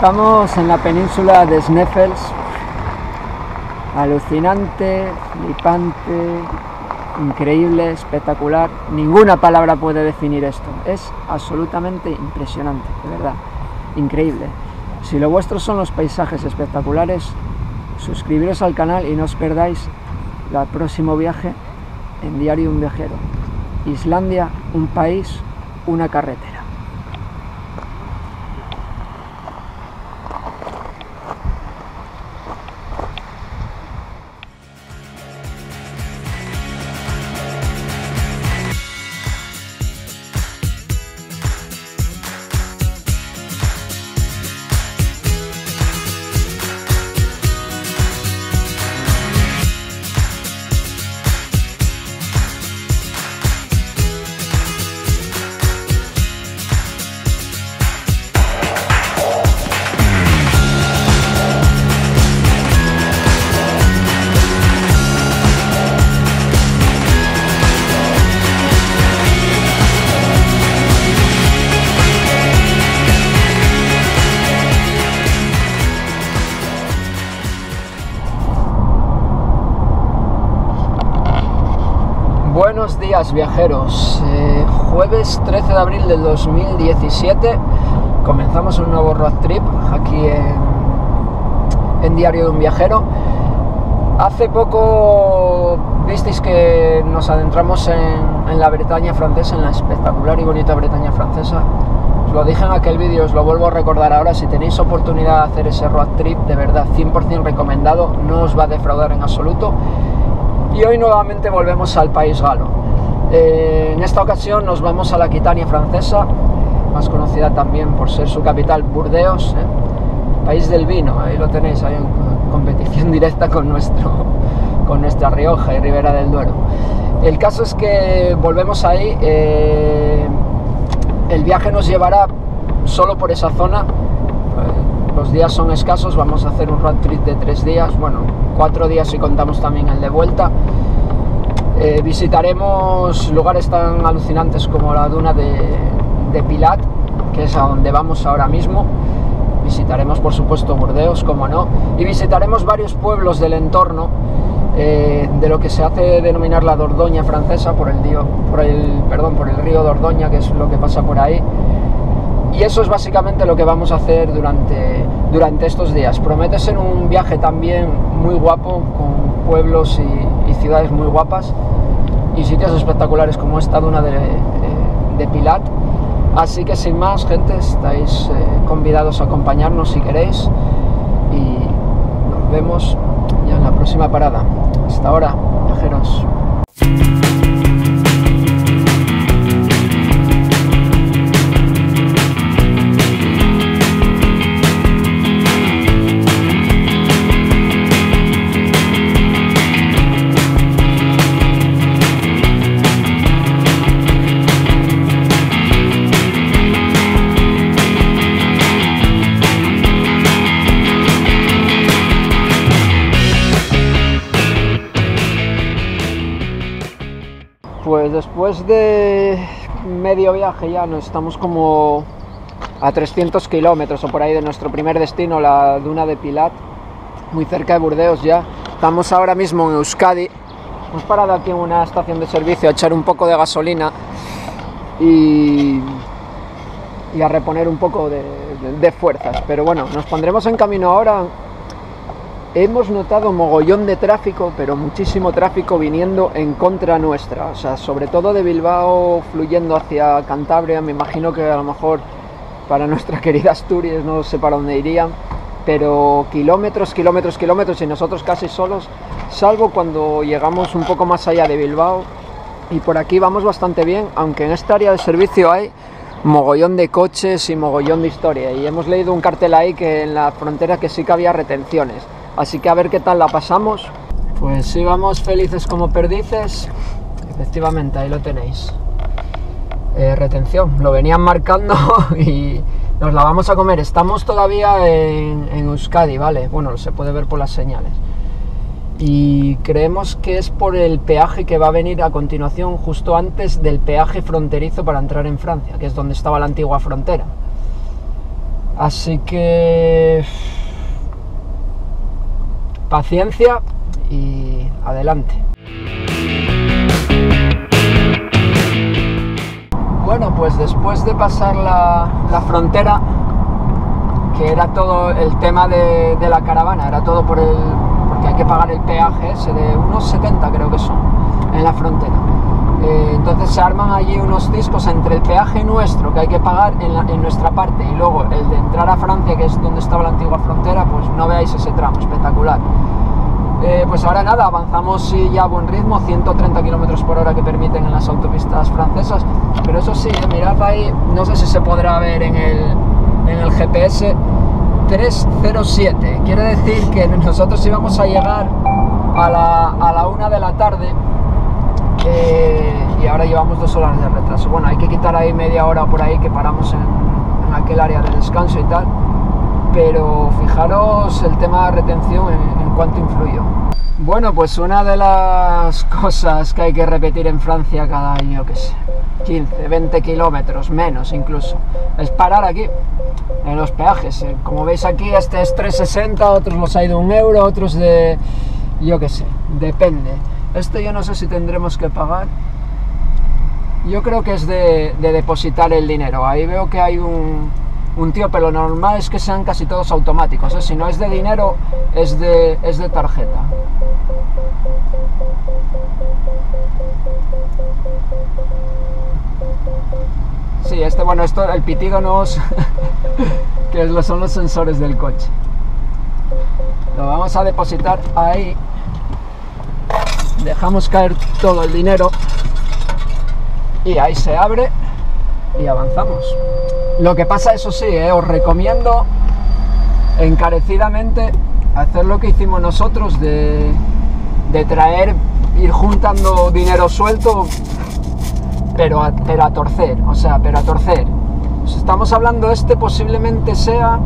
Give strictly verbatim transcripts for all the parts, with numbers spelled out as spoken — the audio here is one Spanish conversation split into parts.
Estamos en la península de Sneffels, alucinante, flipante, increíble, espectacular. Ninguna palabra puede definir esto, es absolutamente impresionante, de verdad, increíble. Si lo vuestro son los paisajes espectaculares, suscribiros al canal y no os perdáis el próximo viaje en Diario de un Viajero. Islandia, un país, una carretera. Buenos días, viajeros. Eh, jueves trece de abril del dos mil diecisiete comenzamos un nuevo road trip aquí en, en Diario de un Viajero. Hace poco visteis que nos adentramos en, en la Bretaña francesa, en la espectacular y bonita Bretaña francesa. Os lo dije en aquel vídeo, os lo vuelvo a recordar ahora. Si tenéis oportunidad de hacer ese road trip, de verdad, cien por cien recomendado, no os va a defraudar en absoluto. Y hoy nuevamente volvemos al país galo. Eh, en esta ocasión nos vamos a la Aquitania francesa, más conocida también por ser su capital, Burdeos, eh, país del vino. Ahí lo tenéis, hay en competición directa con, nuestro, con nuestra Rioja y Ribera del Duero. El caso es que volvemos ahí. Eh, el viaje nos llevará solo por esa zona. Los días son escasos, vamos a hacer un road trip de tres días, bueno, cuatro días si contamos también el de vuelta. Eh, visitaremos lugares tan alucinantes como la duna de, de Pilat, que es a donde vamos ahora mismo. Visitaremos, por supuesto, Burdeos, como no, y visitaremos varios pueblos del entorno, eh, de lo que se hace denominar la Dordoña francesa, por el, río, por, el, perdón, por el río Dordoña, que es lo que pasa por ahí. Y eso es básicamente lo que vamos a hacer durante, durante estos días. Promete ser un viaje también muy guapo, con pueblos y, y ciudades muy guapas y sitios espectaculares como esta duna de, de Pilat. Así que sin más, gente, estáis eh, convidados a acompañarnos si queréis y nos vemos ya en la próxima parada. Hasta ahora, viajeros. Pues después de medio viaje ya nos estamos como a trescientos kilómetros o por ahí de nuestro primer destino, la duna de Pilat, muy cerca de Burdeos ya. Estamos ahora mismo en Euskadi. Hemos parado aquí en una estación de servicio a echar un poco de gasolina y, y a reponer un poco de, de, de fuerzas. Pero bueno, nos pondremos en camino ahora. Hemos notado mogollón de tráfico, pero muchísimo tráfico viniendo en contra nuestra, o sea, sobre todo de Bilbao fluyendo hacia Cantabria. Me imagino que a lo mejor para nuestra querida Asturias no sé para dónde irían, pero kilómetros, kilómetros, kilómetros y nosotros casi solos, salvo cuando llegamos un poco más allá de Bilbao, y por aquí vamos bastante bien, aunque en esta área de servicio hay mogollón de coches y mogollón de historia, y hemos leído un cartel ahí que en la frontera que sí que había retenciones. Así que a ver qué tal la pasamos. Pues sí, vamos felices como perdices. Efectivamente, ahí lo tenéis. Eh, retención, lo venían marcando y nos la vamos a comer. Estamos todavía en, en Euskadi, ¿vale? Bueno, se puede ver por las señales. Y creemos que es por el peaje que va a venir a continuación, justo antes del peaje fronterizo para entrar en Francia, que es donde estaba la antigua frontera. Así que paciencia y adelante. Bueno, pues después de pasar la, la frontera, que era todo el tema de, de la caravana, era todo por el, porque hay que pagar el peaje ese de unos setenta creo que son, en la frontera. Eh, entonces se arman allí unos discos entre el peaje nuestro que hay que pagar en, la, en nuestra parte y luego el de entrar a Francia, que es donde estaba la antigua frontera, pues no veáis ese tramo, espectacular. Eh, pues ahora nada, avanzamos y ya a buen ritmo, ciento treinta kilómetros por hora que permiten en las autopistas francesas, pero eso sí, eh, mirad ahí, no sé si se podrá ver en el, en el G P S, trescientos siete, quiere decir que nosotros íbamos a llegar a la, a la una de la tarde eh, y ahora llevamos dos horas de retraso. Bueno, hay que quitar ahí media hora por ahí que paramos en, en aquel área de descanso y tal, pero fijaros el tema de retención en, en cuánto influyó. Bueno, pues una de las cosas que hay que repetir en Francia cada año, que sé, quince, veinte kilómetros, menos incluso, es parar aquí, en los peajes. Como veis aquí, este es tres sesenta, otros los hay de un euro, otros de, yo qué sé, depende. Este yo no sé si tendremos que pagar, yo creo que es de, de depositar el dinero. Ahí veo que hay un... un tío, pero lo normal es que sean casi todos automáticos, ¿eh? Si no es de dinero, es de, es de tarjeta. Sí, este, bueno, esto, el pitido no es que son los sensores del coche. Lo vamos a depositar ahí, dejamos caer todo el dinero y ahí se abre y avanzamos. Lo que pasa, eso sí, eh, os recomiendo encarecidamente hacer lo que hicimos nosotros de, de traer, ir juntando dinero suelto, pero a, pero a torcer, o sea, pero a torcer. Pues estamos hablando, este posiblemente sea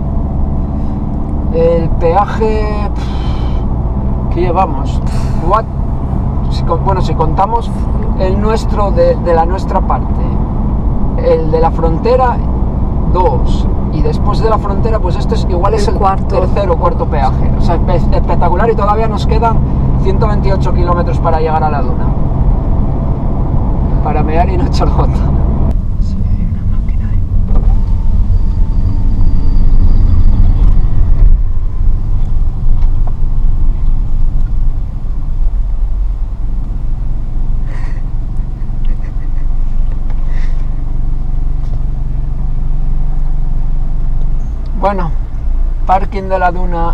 el peaje que llevamos. What? Si, bueno, si contamos el nuestro de, de la nuestra parte, el de la frontera, dos, y después de la frontera, pues este es igual es el, el cuarto. tercer o cuarto peaje. O sea, espectacular, y todavía nos quedan ciento veintiocho kilómetros para llegar a la duna, para mear y no echar gota. Sí, hay una máquina ahí. Bueno, parking de la duna.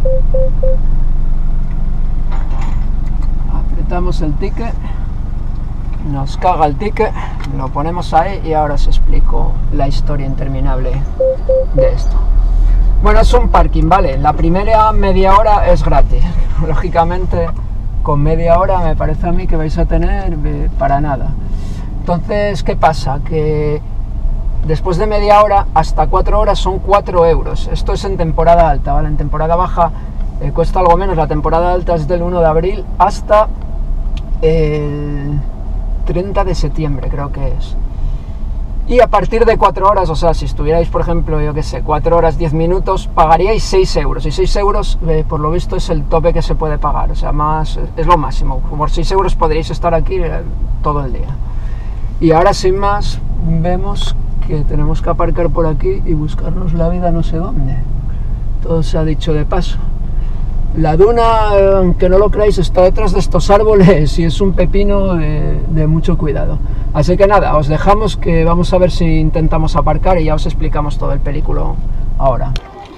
Apretamos el ticket, nos caga el ticket, lo ponemos ahí y ahora os explico la historia interminable de esto. Bueno, es un parking, ¿vale? La primera media hora es gratis. Lógicamente, con media hora me parece a mí que vais a tener eh, para nada. Entonces, ¿qué pasa? Que después de media hora hasta cuatro horas son cuatro euros. Esto es en temporada alta, ¿vale? En temporada baja eh, cuesta algo menos. La temporada alta es del uno de abril hasta el treinta de septiembre, creo que es. Y a partir de cuatro horas, o sea, si estuvierais, por ejemplo, yo qué sé, cuatro horas, diez minutos, pagaríais seis euros. Y seis euros, eh, por lo visto, es el tope que se puede pagar. O sea, más es lo máximo. Por seis euros podríais estar aquí eh, todo el día. Y ahora, sin más, vemos que tenemos que aparcar por aquí y buscarnos la vida no sé dónde. Todo se ha dicho de paso. La duna, aunque no lo creáis, está detrás de estos árboles y es un pepino de, de mucho cuidado. Así que nada, os dejamos, que vamos a ver si intentamos aparcar y ya os explicamos todo el película ahora.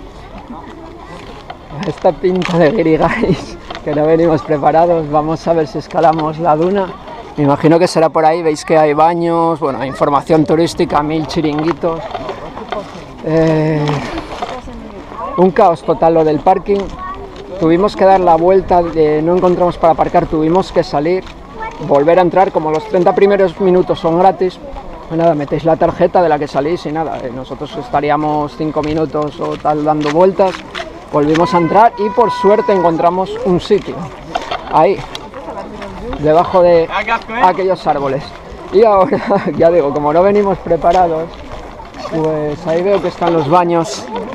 Esta pinta de guirigais, que no venimos preparados. Vamos a ver si escalamos la duna. Me imagino que será por ahí. Veis que hay baños, bueno, hay información turística, mil chiringuitos. Eh, un caos total lo del parking. Tuvimos que dar la vuelta, de, no encontramos para aparcar, tuvimos que salir, volver a entrar. Como los treinta primeros minutos son gratis, pues nada, metéis la tarjeta de la que salís y nada, nosotros estaríamos cinco minutos o tal dando vueltas. Volvimos a entrar y por suerte encontramos un sitio, ahí, debajo de aquellos árboles. Y ahora, ya digo, como no venimos preparados, pues ahí veo que están los baños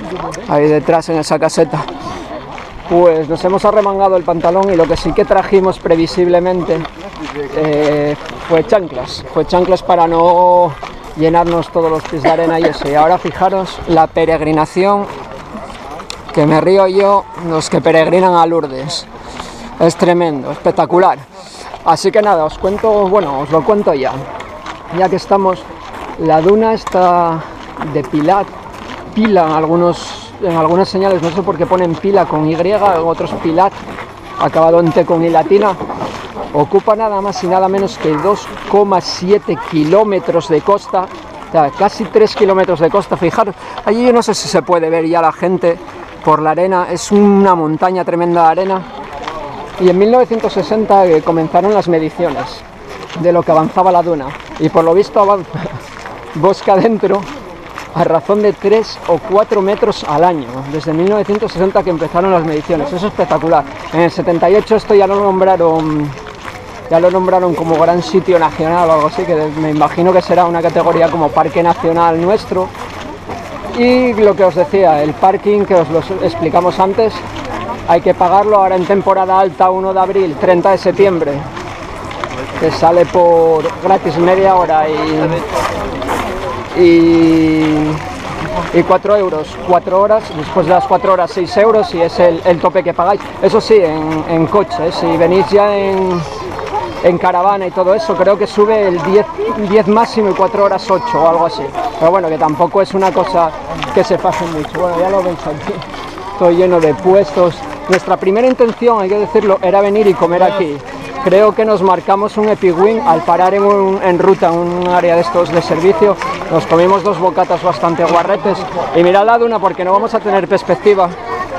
ahí detrás en esa caseta. Pues nos hemos arremangado el pantalón y lo que sí que trajimos previsiblemente eh, fue chanclas, fue chanclas para no llenarnos todos los pies de arena y eso. Y ahora fijaros la peregrinación, que me río yo, los que peregrinan a Lourdes. Es tremendo, espectacular. Así que nada, os cuento, bueno, os lo cuento ya. Ya que estamos, la duna está de Pilat, pila, algunos... en algunas señales, no sé por qué ponen pila con Y, otros Pilat, acabado en T con I latina, ocupa nada más y nada menos que dos coma siete kilómetros de costa, o sea, casi tres kilómetros de costa. Fijaros, allí yo no sé si se puede ver ya la gente por la arena, es una montaña tremenda de arena, y en mil novecientos sesenta eh, comenzaron las mediciones de lo que avanzaba la duna, y por lo visto avanza bosque adentro a razón de tres o cuatro metros al año, desde mil novecientos sesenta que empezaron las mediciones. Eso es espectacular. En el setenta y ocho esto ya lo nombraron, ya lo nombraron como gran sitio nacional o algo así, que me imagino que será una categoría como parque nacional nuestro. Y lo que os decía, el parking que os lo explicamos antes, hay que pagarlo ahora en temporada alta, uno de abril, treinta de septiembre, que sale por gratis media hora y... y, y cuatro euros, cuatro horas, después de las cuatro horas seis euros y es el, el tope que pagáis. Eso sí, en, en coche, si venís ya en, en caravana y todo eso, creo que sube el diez máximo y cuatro horas ocho o algo así. Pero bueno, que tampoco es una cosa que se pase mucho. Bueno, ya lo veis aquí, todo lleno de puestos. Nuestra primera intención, hay que decirlo, era venir y comer aquí. Creo que nos marcamos un Epic Wing al parar en, un, en ruta en un área de estos de servicio. Nos comimos dos bocatas bastante guarretes. Y mirad la duna porque no vamos a tener perspectiva.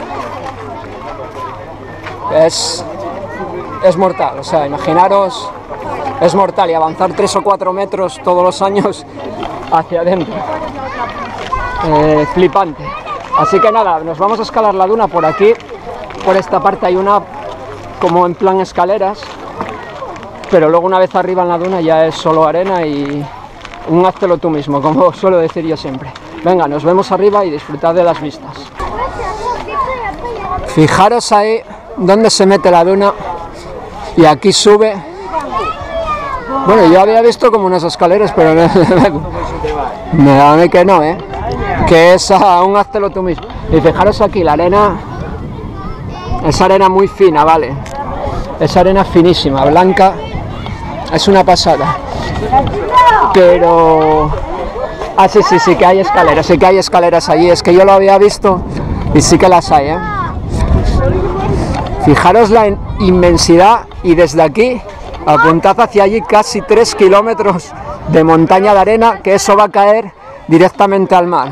Es, es mortal, o sea, imaginaros, es mortal y avanzar tres o cuatro metros todos los años hacia adentro. Eh, flipante. Así que nada, nos vamos a escalar la duna por aquí. Por esta parte hay una como en plan escaleras, pero luego una vez arriba en la duna ya es solo arena y un háztelo tú mismo, como suelo decir yo siempre. Venga, nos vemos arriba y disfrutad de las vistas. Fijaros ahí donde se mete la duna y aquí sube. Bueno, yo había visto como unas escaleras, pero me da a mí que no, ¿eh? Que es a un háztelo tú mismo. Y fijaros aquí, la arena es arena muy fina, ¿vale? Es arena finísima, blanca, es una pasada. Pero... ah, sí, sí, sí que hay escaleras, sí que hay escaleras allí, es que yo lo había visto y sí que las hay, ¿eh? Fijaros la inmensidad y desde aquí apuntad hacia allí casi tres kilómetros de montaña de arena, que eso va a caer directamente al mar.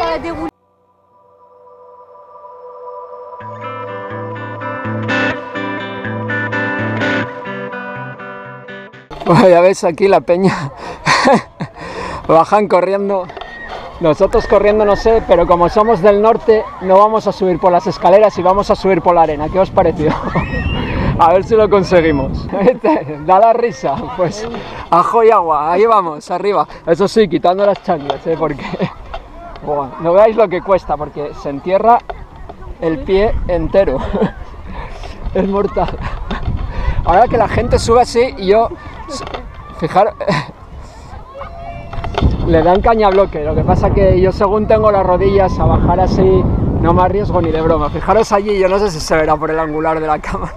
Bueno, ya veis aquí la peña bajan corriendo, nosotros corriendo no sé, pero como somos del norte no vamos a subir por las escaleras y vamos a subir por la arena. ¿Qué os pareció? A ver si lo conseguimos. Da la risa, pues ajo y agua, ahí vamos, arriba. Eso sí, quitando las chanclas, ¿eh? Porque bueno, no veáis lo que cuesta, porque se entierra el pie entero. Es mortal. Ahora que la gente sube así, y yo, fijaros, le dan caña a bloque. Lo que pasa que yo, según tengo las rodillas, a bajar así no me arriesgo ni de broma. Fijaros allí, yo no sé si se verá por el angular de la cámara.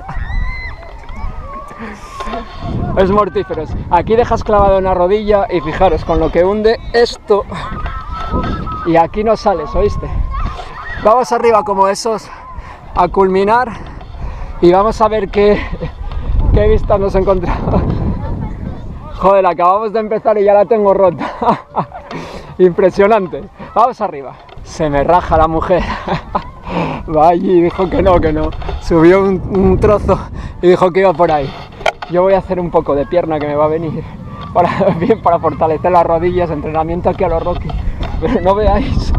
Es mortífero. Aquí dejas clavada una rodilla y fijaros con lo que hunde esto. Y aquí no sales, ¿oíste? Vamos arriba como esos a culminar y vamos a ver qué, qué vista nos encontramos. Joder, acabamos de empezar y ya la tengo rota. Impresionante. Vamos arriba. Se me raja la mujer. Va allí y dijo que no, que no. Subió un, un trozo y dijo que iba por ahí. Yo voy a hacer un poco de pierna que me va a venir para, bien, para fortalecer las rodillas, entrenamiento aquí a los Rocky. Pero no veáis.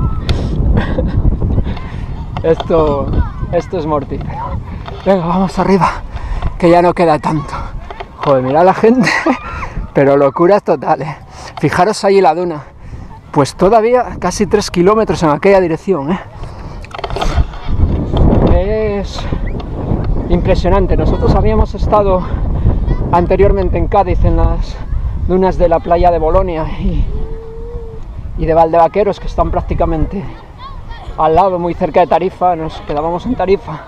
Esto, esto es mortífero. Venga, vamos arriba, que ya no queda tanto. Joder, mira la gente. Pero locuras totales. Fijaros ahí la duna. Pues todavía casi tres kilómetros en aquella dirección, ¿eh? es impresionante. Nosotros habíamos estado anteriormente en Cádiz, en las dunas de la playa de Bolonia y, y de Valdevaqueros, que están prácticamente al lado, muy cerca de Tarifa. Nos quedábamos en Tarifa.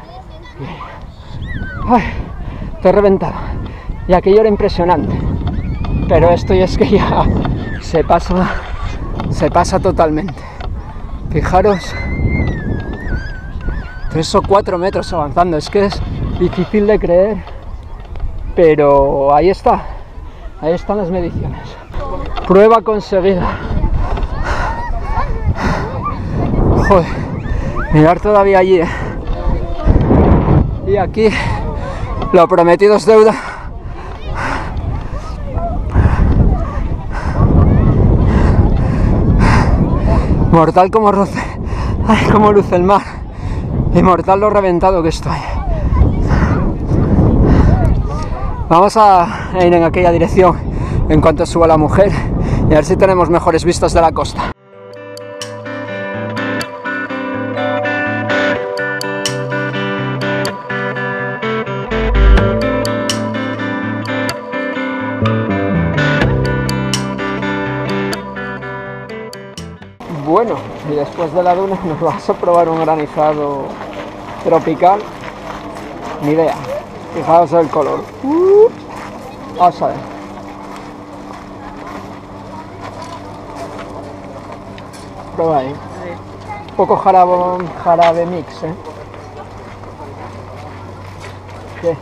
Ay, estoy reventado. Y aquello era impresionante. Pero esto ya es que ya se pasa, se pasa totalmente. Fijaros, tres o cuatro metros avanzando. Es que es difícil de creer, pero ahí está. Ahí están las mediciones. Prueba conseguida. Joder, mirar todavía allí, ¿eh? Y aquí, lo prometido es deuda. Mortal como roce. Ay, como luce el mar. Y mortal lo reventado que estoy. Vamos a ir en aquella dirección en cuanto suba la mujer y a ver si tenemos mejores vistas de la costa. Bueno, y después de la duna nos vamos a probar un granizado tropical. Ni idea. Fijaos el color. Uh, vamos a ver. Prueba ahí. Un poco jarabe, jarabe mix, ¿eh? ¿Qué?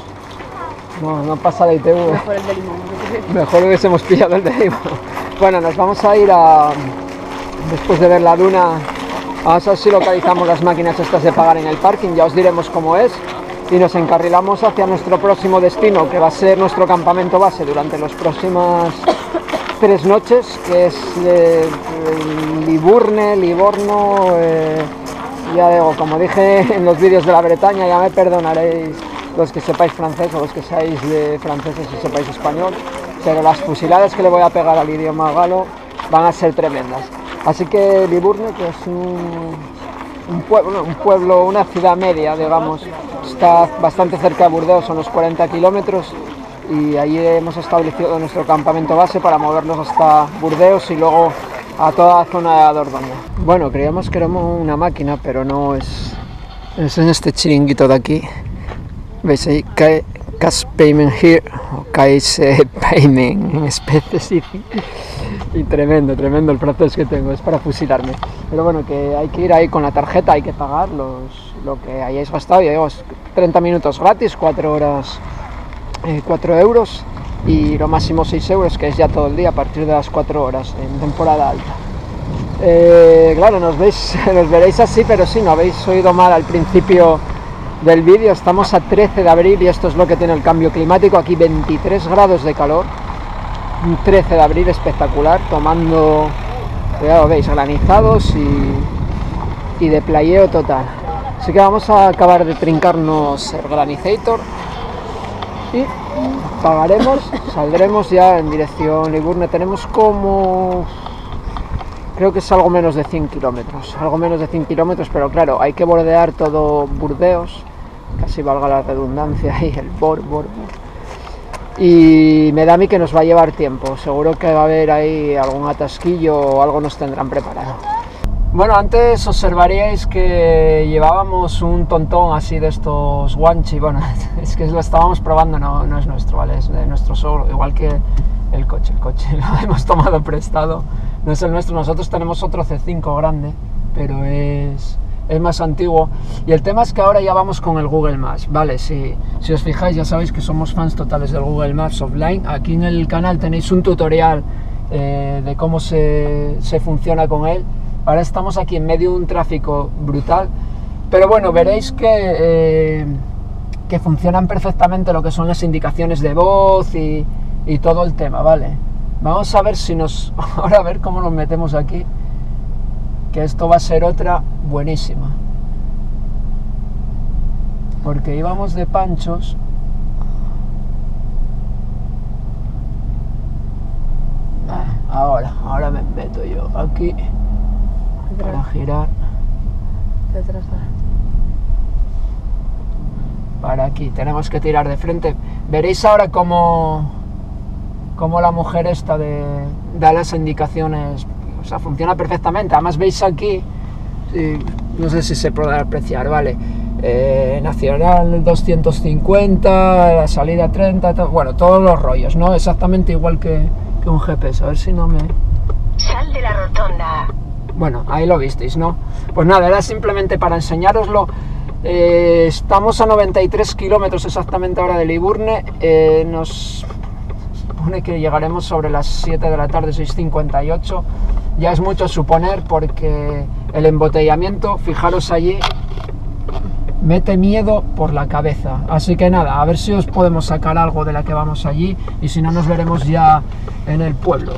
No, no pasa de I T V. Mejor el de limón. Mejor hubiésemos pillado el de limón. Bueno, nos vamos a ir a... Después de ver la duna, vamos a ver si localizamos las máquinas estas de pagar en el parking. Ya os diremos cómo es. Y nos encarrilamos hacia nuestro próximo destino, que va a ser nuestro campamento base durante las próximas tres noches, que es eh, Liburne, Livorno, eh, ya digo, como dije en los vídeos de la Bretaña, ya me perdonaréis los que sepáis francés o los que seáis de franceses y sepáis español, pero las fusiladas que le voy a pegar al idioma galo van a ser tremendas. Así que Liburne, que es un, un, pueblo, un pueblo, una ciudad media, digamos, está bastante cerca de Burdeos, son unos cuarenta kilómetros, y allí hemos establecido nuestro campamento base para movernos hasta Burdeos y luego a toda la zona de Dordoña. Bueno, creíamos que era una máquina, pero no es, es en este chiringuito de aquí. ¿Veis ahí? Cash Payment Here, o Cash Payment en específico. Y tremendo, tremendo el francés que tengo, es para fusilarme. Pero bueno, que hay que ir ahí con la tarjeta, hay que pagar los, lo que hayáis gastado. Ya digo, treinta minutos gratis, cuatro horas, eh, cuatro euros, y lo máximo seis euros, que es ya todo el día a partir de las cuatro horas en temporada alta. Eh, claro, nos, veis, nos veréis así, pero sí, no habéis oído mal al principio del vídeo. Estamos a trece de abril y esto es lo que tiene el cambio climático. Aquí veintitrés grados de calor. Un trece de abril espectacular, tomando, ya lo veis, granizados y, y de playeo total. Así que vamos a acabar de trincarnos el granizator y pagaremos, saldremos ya en dirección Liburne. Tenemos como, creo que es algo menos de cien kilómetros, algo menos de cien kilómetros, pero claro, hay que bordear todo Burdeos, casi valga la redundancia ahí, el bor, bor, bor. Y me da a mí que nos va a llevar tiempo, seguro que va a haber ahí algún atasquillo o algo nos tendrán preparado. Bueno, antes observaríais que llevábamos un tontón así de estos guanchi. Bueno, es que lo estábamos probando, no, no es nuestro, ¿vale? Es de nuestro solo, igual que el coche, el coche lo hemos tomado prestado, no es el nuestro. Nosotros tenemos otro C cinco grande, pero es... es más antiguo, y el tema es que ahora ya vamos con el Google Maps, ¿vale? Si, si os fijáis, ya sabéis que somos fans totales del Google Maps offline. Aquí en el canal tenéis un tutorial eh, de cómo se, se funciona con él. Ahora estamos aquí en medio de un tráfico brutal, pero bueno, veréis que, eh, que funcionan perfectamente lo que son las indicaciones de voz y, y todo el tema, ¿vale? Vamos a ver si nos... ahora a ver cómo nos metemos aquí, que esto va a ser otra buenísima, porque íbamos de panchos. Ah, ahora, ahora me meto yo aquí para girar. Detrás. para aquí, tenemos que tirar de frente. Veréis ahora cómo, cómo la mujer esta de, da las indicaciones, o sea, funciona perfectamente. Además veis aquí, sí, no sé si se podrá apreciar, vale, eh, nacional doscientos cincuenta, la salida treinta, to, bueno, todos los rollos, ¿no? Exactamente igual que, que un G P S, a ver si no me... Sal de la rotonda. Bueno, ahí lo visteis, ¿no? Pues nada, era simplemente para enseñároslo. Eh, estamos a noventa y tres kilómetros exactamente ahora de Liburne. Eh, nos supone que llegaremos sobre las siete de la tarde, seis cincuenta y ocho. Ya es mucho suponer porque el embotellamiento, fijaros allí, mete miedo por la cabeza. Así que nada, a ver si os podemos sacar algo de la que vamos allí y si no nos veremos ya en el pueblo.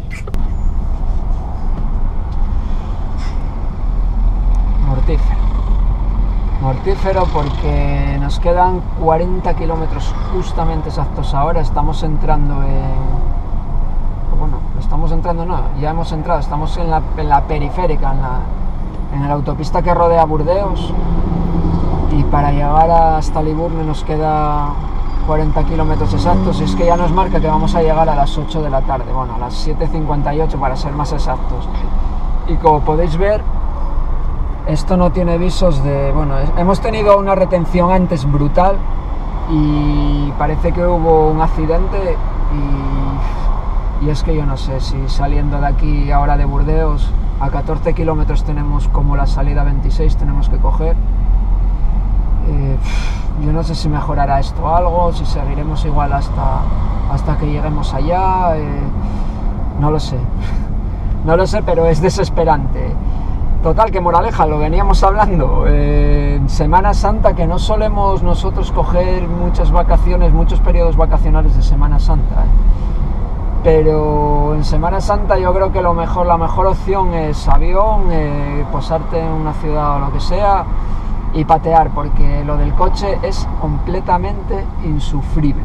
Mortífero. Mortífero porque nos quedan cuarenta kilómetros justamente exactos ahora. Estamos entrando en... Bueno, estamos entrando, no, ya hemos entrado. Estamos en la, en la periférica, en la, en la autopista que rodea Burdeos. Y para llegar hasta Liburne nos queda cuarenta kilómetros exactos. Y es que ya nos marca que vamos a llegar a las ocho de la tarde. Bueno, a las siete cincuenta y ocho para ser más exactos. Y como podéis ver, esto no tiene visos de... Bueno, hemos tenido una retención antes brutal y parece que hubo un accidente y, y es que yo no sé si saliendo de aquí ahora de Burdeos a catorce kilómetros tenemos como la salida veintiséis, tenemos que coger. Eh, yo no sé si mejorará esto algo, si seguiremos igual hasta, hasta que lleguemos allá, eh, no lo sé, no lo sé, pero es desesperante. Total, que moraleja, lo veníamos hablando, eh, en Semana Santa, que no solemos nosotros coger muchas vacaciones, muchos periodos vacacionales de Semana Santa, ¿eh? Pero en Semana Santa yo creo que lo mejor, la mejor opción es avión, eh, posarte en una ciudad o lo que sea y patear, porque lo del coche es completamente insufrible.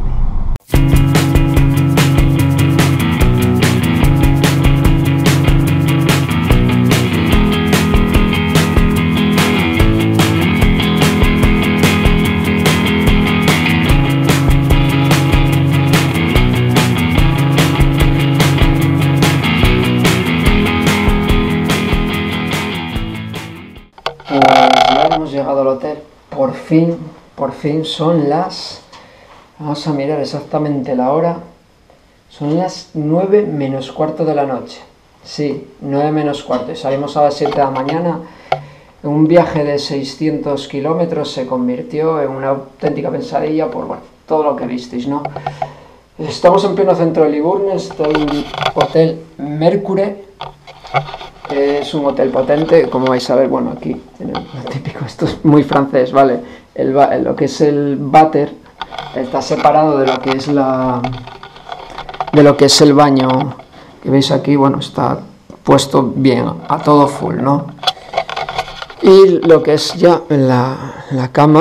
Llegado al hotel, por fin, por fin son las, vamos a mirar exactamente la hora, son las nueve menos cuarto de la noche, sí, nueve menos cuarto, y salimos a las siete de la mañana. Un viaje de seiscientos kilómetros se convirtió en una auténtica pesadilla por, bueno, todo lo que visteis, ¿no? Estamos en pleno centro de Liburne, está en el Hotel Mercure. Es un hotel potente, como vais a ver, bueno, aquí tenemos lo típico, esto es muy francés, ¿vale? El, lo que es el váter está separado de lo que es la de lo que es el baño, que veis aquí, bueno, está puesto bien, a todo full, ¿no? Y lo que es ya la, la cama,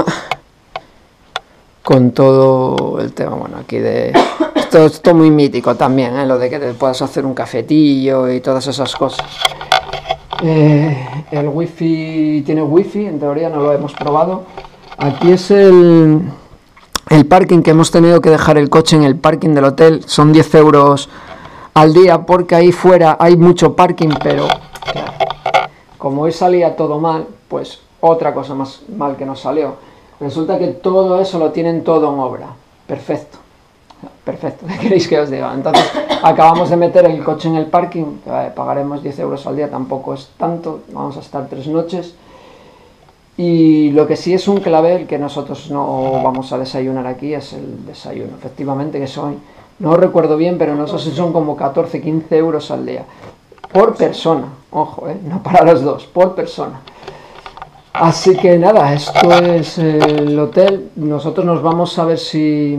con todo el tema, bueno, aquí de... Esto es todo muy mítico también, ¿eh? Lo de que te puedas hacer un cafetillo y todas esas cosas. Eh, el wifi, tiene wifi, en teoría no lo hemos probado. Aquí es el, el parking, que hemos tenido que dejar el coche en el parking del hotel. Son diez euros al día porque ahí fuera hay mucho parking, pero claro, como hoy salía todo mal, pues otra cosa más mal que nos salió. Resulta que todo eso lo tienen todo en obra. Perfecto. Perfecto, ¿qué queréis que os diga? Entonces acabamos de meter el coche en el parking, eh, pagaremos diez euros al día, tampoco es tanto, vamos a estar tres noches. Y lo que sí es un clavel, que nosotros no vamos a desayunar aquí, es el desayuno, efectivamente, que son, no recuerdo bien, pero no sé si son como catorce, quince euros al día, por persona, ojo, eh, no para los dos, por persona. Así que nada, esto es el hotel, nosotros nos vamos a ver si...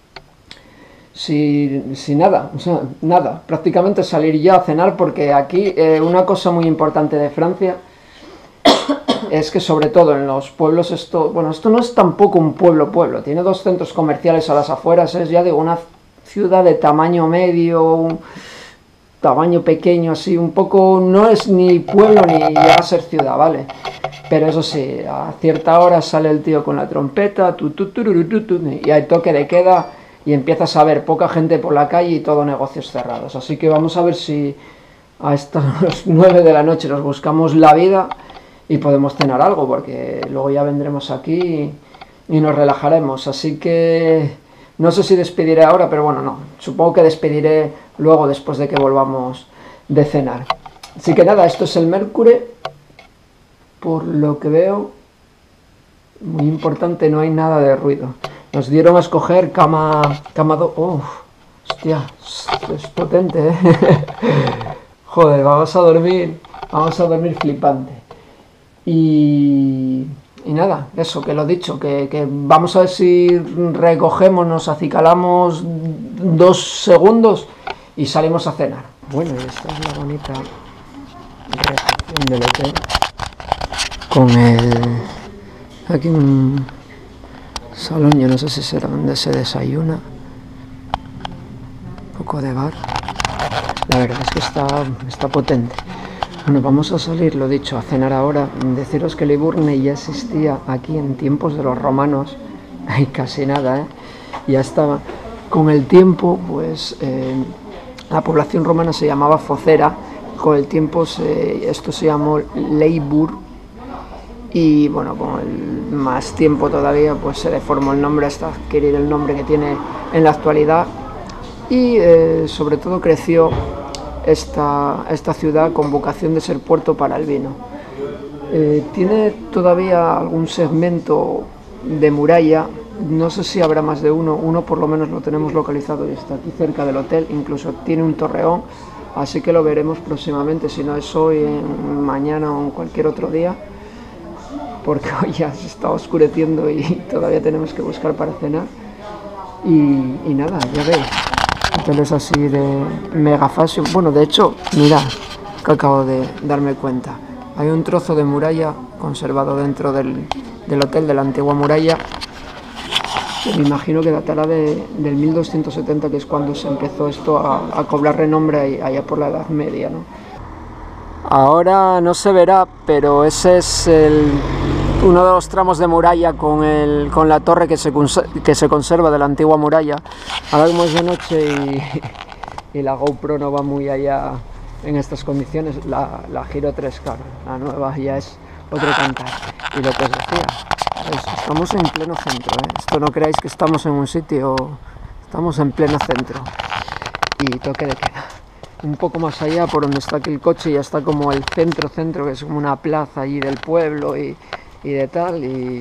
Si, si nada, o sea, nada, prácticamente salir ya a cenar, porque aquí eh, una cosa muy importante de Francia es que sobre todo en los pueblos esto, bueno, esto no es tampoco un pueblo pueblo, tiene dos centros comerciales a las afueras, es ya digo una ciudad de tamaño medio, un tamaño pequeño así, un poco, no es ni pueblo ni llega a ser ciudad, ¿vale? Pero eso sí, a cierta hora sale el tío con la trompeta, tu, tu, tu, tu, tu, tu, y hay toque de queda y empiezas a ver poca gente por la calle y todo negocios cerrados. Así que vamos a ver si a estas nueve de la noche nos buscamos la vida y podemos cenar algo, porque luego ya vendremos aquí y, y nos relajaremos. Así que no sé si despediré ahora, pero bueno, no. Supongo que despediré luego después de que volvamos de cenar. Así que nada, esto es el Mercury. Por lo que veo, muy importante, no hay nada de ruido. Nos dieron a escoger cama... cama do... Oh, hostia, es potente, ¿eh? Joder, vamos a dormir, vamos a dormir flipante. Y... y nada, eso, que lo he dicho, que, que vamos a ver si recogemos, nos acicalamos dos segundos y salimos a cenar. Bueno, y esta es la bonita recepción del hotel. Con el... aquí un salón, yo no sé si será donde se desayuna. Un poco de bar. La verdad es que está, está potente. Bueno, vamos a salir, lo dicho, a cenar ahora. Deciros que Liburne ya existía aquí en tiempos de los romanos. Hay casi nada, ¿eh? Ya estaba. Con el tiempo, pues, eh, la población romana se llamaba Focera. Con el tiempo se, esto se llamó Leibur. Y bueno, con el más tiempo todavía, pues se deformó el nombre hasta adquirir el nombre que tiene en la actualidad. Y eh, sobre todo creció esta, esta ciudad con vocación de ser puerto para el vino. Eh, tiene todavía algún segmento de muralla, no sé si habrá más de uno, uno por lo menos lo tenemos localizado y está aquí cerca del hotel, incluso tiene un torreón, así que lo veremos próximamente, si no es hoy, en, mañana o en cualquier otro día. Porque hoy ya se está oscureciendo y todavía tenemos que buscar para cenar. Y, y nada, ya veis, hoteles así de mega fashion. Bueno, de hecho, mirad, que acabo de darme cuenta. Hay un trozo de muralla conservado dentro del, del hotel, de la antigua muralla, que me imagino que datará de, del mil doscientos setenta, que es cuando se empezó esto a, a cobrar renombre allá por la Edad Media, ¿no? Ahora no se verá, pero ese es el... uno de los tramos de muralla con, el, con la torre que se, que se conserva de la antigua muralla. Ahora como es de noche y, y la GoPro no va muy allá en estas condiciones, la, la Giro tres K, la nueva, ya es otro cantar. Y lo que os decía, estamos en pleno centro, ¿eh? Esto no creáis que estamos en un sitio, estamos en pleno centro. Y toque de queda. Un poco más allá, por donde está aquí el coche, ya está como el centro, centro, que es como una plaza allí del pueblo y... y de tal, y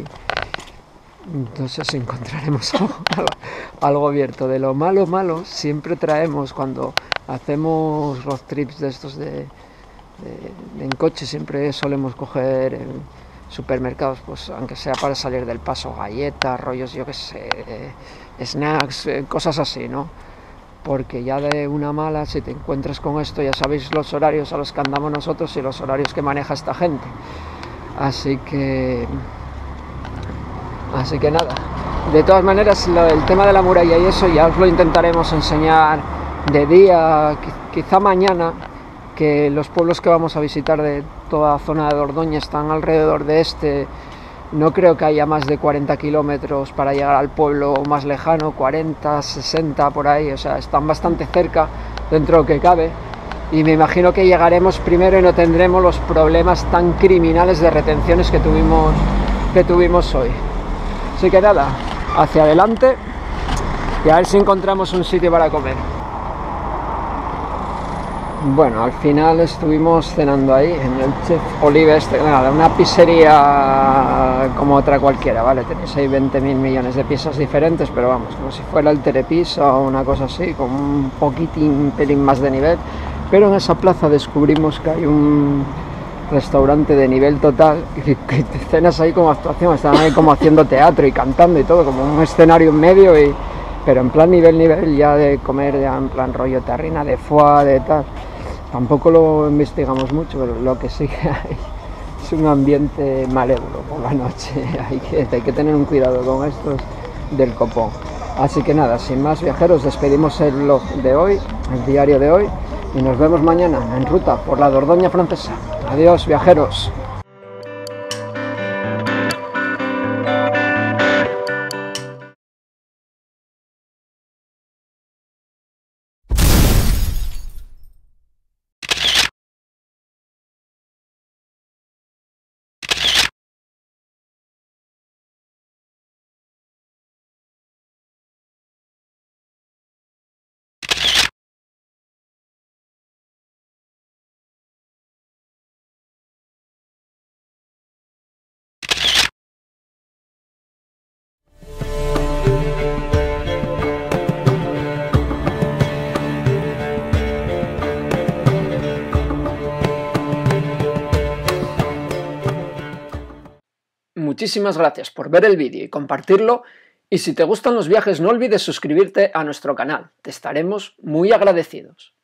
no sé si encontraremos algo, algo abierto. De lo malo, malo, siempre traemos, cuando hacemos road trips de estos de, de, de en coche, siempre solemos coger en supermercados, pues aunque sea para salir del paso, galletas, rollos, yo que sé, snacks, cosas así, ¿no? Porque ya de una mala, si te encuentras con esto, ya sabéis los horarios a los que andamos nosotros y los horarios que maneja esta gente. Así que... Así que nada. De todas maneras, lo, el tema de la muralla y eso ya os lo intentaremos enseñar de día, quizá mañana, que los pueblos que vamos a visitar de toda la zona de Dordoña están alrededor de este. No creo que haya más de cuarenta kilómetros para llegar al pueblo más lejano, cuarenta, sesenta por ahí, o sea, están bastante cerca dentro de lo que cabe. Y me imagino que llegaremos primero y no tendremos los problemas tan criminales de retenciones que tuvimos, que tuvimos hoy. Así que nada, hacia adelante y a ver si encontramos un sitio para comer. Bueno, al final estuvimos cenando ahí en el Chef Olive, este, nada, una pizzería como otra cualquiera, ¿vale? Tenéis ahí veinte mil millones de pizzas diferentes, pero vamos, como si fuera el Telepizza o una cosa así, con un poquitín, un pelín más de nivel. Pero en esa plaza descubrimos que hay un restaurante de nivel total, que, que te cenas ahí como actuación, están ahí como haciendo teatro y cantando y todo, como un escenario en medio, y, pero en plan nivel, nivel ya de comer, ya en plan rollo terrina, de foie, de tal. Tampoco lo investigamos mucho, pero lo que sí que hay es un ambiente malévolo por la noche, hay que, hay que tener un cuidado con estos del copón. Así que nada, sin más viajeros, despedimos el vlog de hoy, el diario de hoy, y nos vemos mañana en ruta por la Dordoña francesa. Adiós, viajeros. muchísimas gracias por ver el vídeo y compartirlo, y si te gustan los viajes no olvides suscribirte a nuestro canal, te estaremos muy agradecidos.